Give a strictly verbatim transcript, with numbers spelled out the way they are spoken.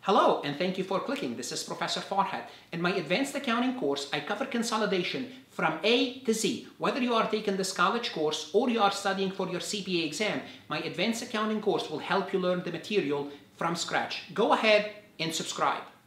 Hello, and thank you for clicking. This is Professor Farhat. In my advanced accounting course, I cover consolidation from A to Z. Whether you are taking this college course or you are studying for your C P A exam, my advanced accounting course will help you learn the material from scratch. Go ahead and subscribe.